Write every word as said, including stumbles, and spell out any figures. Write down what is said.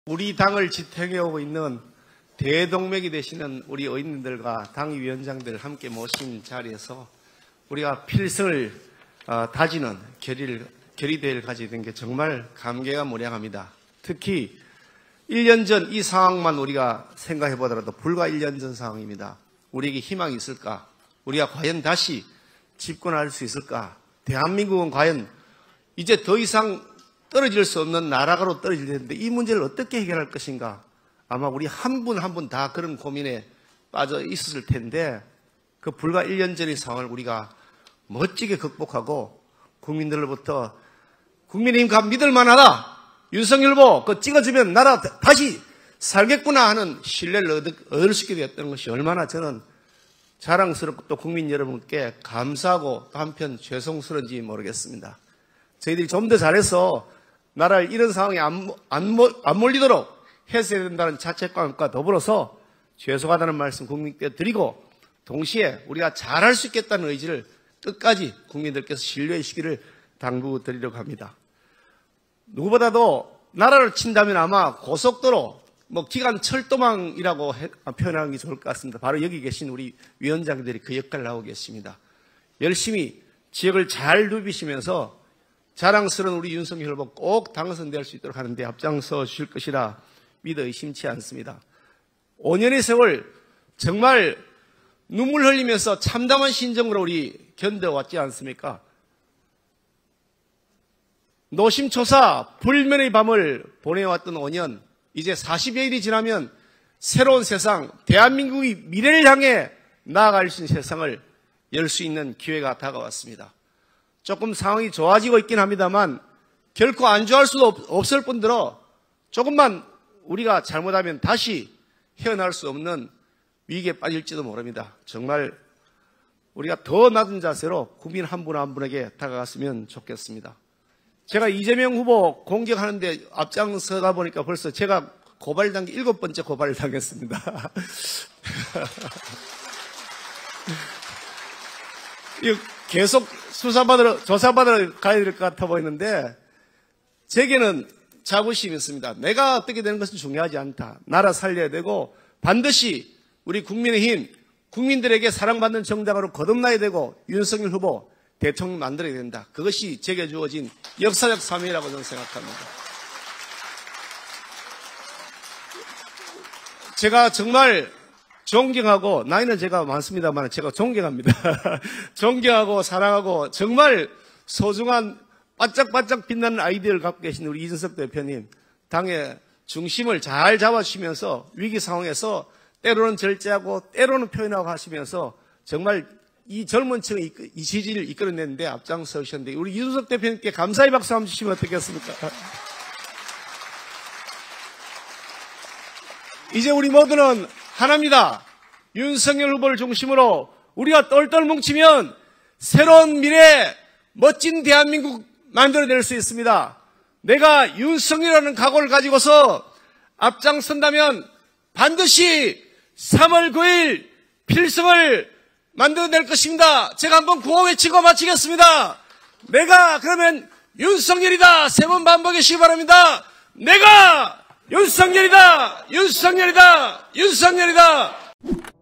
우리 당을 지탱해오고 있는 대동맥이 되시는 우리 의원님들과 당위원장들 함께 모신 자리에서 우리가 필승을 다지는 결의를, 결의대회를 가지게 된 게 정말 감개가 무량합니다. 특히 일 년 전 이 상황만 우리가 생각해 보더라도 불과 일 년 전 상황입니다. 우리에게 희망이 있을까? 우리가 과연 다시 집권할 수 있을까? 대한민국은 과연 이제 더 이상 떨어질 수 없는 나라가로 떨어질 텐데 이 문제를 어떻게 해결할 것인가? 아마 우리 한 분 한 분 다 그런 고민에 빠져 있었을 텐데 그 불과 일 년 전의 상황을 우리가 멋지게 극복하고 국민들로부터 국민의힘 가 믿을만하다. 윤석열 후보 그 찍어주면 나라 다시 살겠구나 하는 신뢰를 얻을 수 있게 되었던 것이 얼마나 저는 자랑스럽고 또 국민 여러분께 감사하고 또 한편 죄송스러운지 모르겠습니다. 저희들이 좀 더 잘해서 나라를 이런 상황에 안, 안, 안 몰리도록 했어야 된다는 자책감과 더불어서 죄송하다는 말씀 국민께 드리고 동시에 우리가 잘할 수 있겠다는 의지를 끝까지 국민들께서 신뢰해 주시기를 당부드리려고 합니다. 누구보다도 나라를 친다면 아마 고속도로, 뭐 기간 철도망이라고 해, 표현하는 게 좋을 것 같습니다. 바로 여기 계신 우리 위원장들이 그 역할을 하고 계십니다. 열심히 지역을 잘 누비시면서 자랑스러운 우리 윤석열 후보 꼭 당선될 수 있도록 하는데 앞장서 주실 것이라 믿어 의심치 않습니다. 오 년의 세월 정말 눈물 흘리면서 참담한 심정으로 우리 견뎌왔지 않습니까? 노심초사 불면의 밤을 보내왔던 오 년, 이제 사십여 일이 지나면 새로운 세상, 대한민국의 미래를 향해 나아갈 수 있는 세상을 열 수 있는 기회가 다가왔습니다. 조금 상황이 좋아지고 있긴 합니다만 결코 안주할 수도 없을 뿐더러 조금만 우리가 잘못하면 다시 헤어날 수 없는 위기에 빠질지도 모릅니다. 정말 우리가 더 낮은 자세로 국민 한 분 한 분에게 다가갔으면 좋겠습니다. 제가 이재명 후보 공격하는데 앞장서다 보니까 벌써 제가 고발당한 게 일곱 번째 고발을 당했습니다. 계속 수사받으러, 조사받으러 가야 될 것 같아 보이는데 제게는 자부심이 있습니다. 내가 어떻게 되는 것은 중요하지 않다. 나라 살려야 되고 반드시 우리 국민의힘, 국민들에게 사랑받는 정당으로 거듭나야 되고 윤석열 후보 대통령 만들어야 된다. 그것이 제게 주어진 역사적 사명이라고 저는 생각합니다. 제가 정말 존경하고, 나이는 제가 많습니다만 제가 존경합니다. 존경하고 사랑하고 정말 소중한 반짝반짝 빛나는 아이디어를 갖고 계신 우리 이준석 대표님, 당의 중심을 잘 잡아주시면서 위기 상황에서 때로는 절제하고 때로는 표현하고 하시면서 정말 이 젊은 층의 이 지지를 이끌어내는데 앞장서 주셨는데 우리 이준석 대표님께 감사의 박수 한번 주시면 어떻겠습니까? 이제 우리 모두는 하나입니다. 윤석열 후보를 중심으로 우리가 똘똘 뭉치면 새로운 미래, 멋진 대한민국 만들어낼 수 있습니다. 내가 윤석열이라는 각오를 가지고서 앞장선다면 반드시 삼월 구일 필승을 만들어낼 것입니다. 제가 한번 구호 외치고 마치겠습니다. 내가 그러면 윤석열이다. 세 번 반복하시기 바랍니다. 내가 윤석열이다! 윤석열이다! 윤석열이다!